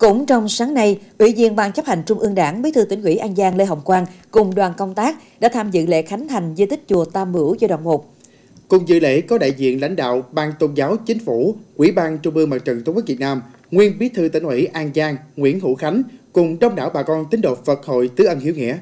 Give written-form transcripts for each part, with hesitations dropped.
Cũng trong sáng nay, Ủy viên Ban chấp hành Trung ương Đảng, Bí thư Tỉnh ủy An Giang Lê Hồng Quang cùng đoàn công tác đã tham dự lễ khánh thành di tích chùa Tam Bửu giai đoạn 1. Cùng dự lễ có đại diện lãnh đạo Ban Tôn giáo Chính phủ, Ủy ban Trung ương Mặt trận Tổ quốc Việt Nam, nguyên Bí thư Tỉnh ủy An Giang Nguyễn Hữu Khánh cùng đông đảo bà con tín đồ Phật hội Tứ Ân Hiếu Nghĩa.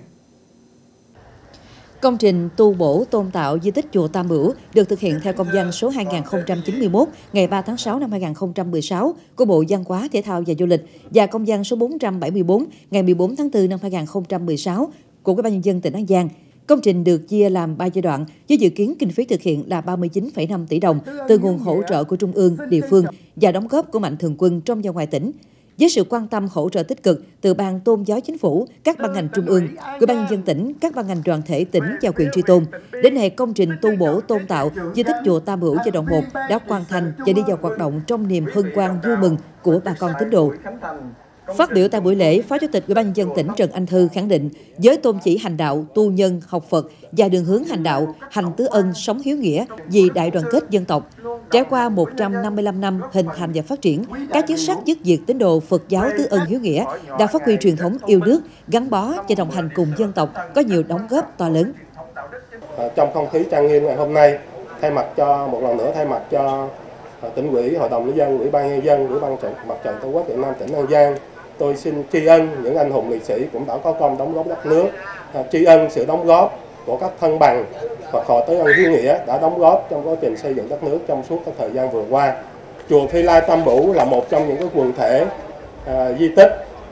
Công trình tu bổ tôn tạo di tích chùa Tam Bửu được thực hiện theo công văn số 2091 ngày 3 tháng 6 năm 2016 của Bộ Văn hóa, Thể thao và Du lịch và công văn số 474 ngày 14 tháng 4 năm 2016 của Ủy ban Nhân dân tỉnh An Giang. Công trình được chia làm 3 giai đoạn với dự kiến kinh phí thực hiện là 39,5 tỷ đồng từ nguồn hỗ trợ của Trung ương, địa phương và đóng góp của Mạnh thường quân trong và ngoài tỉnh. Với sự quan tâm hỗ trợ tích cực từ Ban Tôn giáo Chính phủ, các ban ngành trung ương, Ủy ban Nhân dân tỉnh, các ban ngành đoàn thể tỉnh và huyện Tri Tôn, đến nay công trình tu bổ tôn tạo di tích chùa Tam Bửu giai đoạn 1 đã hoàn thành và đi vào hoạt động trong niềm hân hoan vui mừng của bà con tín đồ. Phát biểu tại buổi lễ, Phó Chủ tịch Ủy ban Nhân dân tỉnh Trần Anh Thư khẳng định, với tôn chỉ hành đạo, tu nhân, học Phật và đường hướng hành đạo, hành tứ ân, sống hiếu nghĩa vì đại đoàn kết dân tộc. Trải qua 155 năm hình thành và phát triển, các chức sắc chức việc tín đồ Phật giáo tứ ân hiếu nghĩa đã phát huy truyền thống yêu nước, gắn bó và đồng hành cùng dân tộc, có nhiều đóng góp to lớn. Trong không khí trang nghiêm ngày hôm nay, một lần nữa thay mặt cho Tỉnh ủy, Hội đồng nhân dân, Ủy ban Nhân dân, Ủy ban Mặt trận Tổ quốc Việt Nam tỉnh An Giang, tôi xin tri ân những anh hùng liệt sĩ cũng đã có công đóng góp đất nước, tri ân sự đóng góp của các thân bằng Phật hội Tứ Ân Hiếu Nghĩa đã đóng góp trong quá trình xây dựng đất nước trong suốt các thời gian vừa qua. Chùa Phi Lai Tam Bửu là một trong những cái quần thể di tích.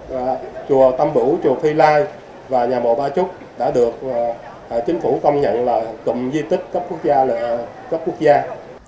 Chùa Tam Bửu, chùa Phi Lai và nhà mộ Ba Chúc đã được Chính phủ công nhận là cụm di tích cấp quốc gia.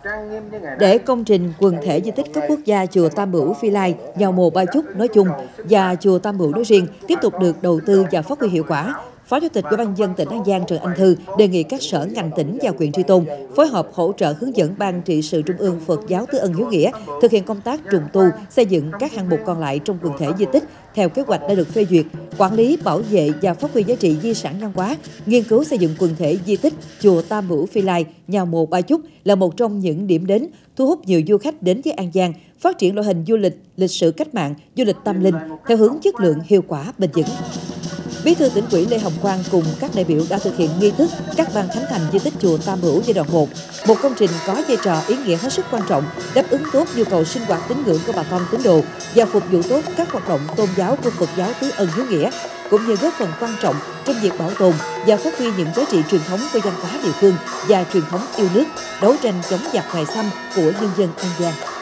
Để công trình quần thể di tích cấp quốc gia chùa Tam Bửu Phi Lai, nhà mộ Ba Chúc nói chung và chùa Tam Bửu nói riêng tiếp tục được đầu tư và phát huy hiệu quả, Phó Chủ tịch Ủy ban Nhân dân tỉnh An Giang Trần Anh Thư đề nghị các sở ngành tỉnh và huyện Tri Tôn phối hợp hỗ trợ hướng dẫn Ban trị sự Trung ương Phật giáo Tứ Ân Hiếu Nghĩa thực hiện công tác trùng tu, xây dựng các hạng mục còn lại trong quần thể di tích theo kế hoạch đã được phê duyệt, quản lý, bảo vệ và phát huy giá trị di sản văn hóa, nghiên cứu xây dựng quần thể di tích chùa Tam Bửu Phi Lai, nhà mộ Ba Chúc là một trong những điểm đến thu hút nhiều du khách đến với An Giang, phát triển loại hình du lịch lịch sử cách mạng, du lịch tâm linh theo hướng chất lượng, hiệu quả, bền vững. Bí thư Tỉnh ủy Lê Hồng Quang cùng các đại biểu đã thực hiện nghi thức cắt băng khánh thành di tích chùa Tam Bửu giai đoạn 1, một công trình có vai trò ý nghĩa hết sức quan trọng, đáp ứng tốt nhu cầu sinh hoạt tín ngưỡng của bà con tín đồ và phục vụ tốt các hoạt động tôn giáo của Phật giáo Tứ Ân Hiếu Nghĩa, cũng như góp phần quan trọng trong việc bảo tồn và phát huy những giá trị truyền thống của văn hóa địa phương và truyền thống yêu nước, đấu tranh chống giặc ngoại xâm của nhân dân An Giang.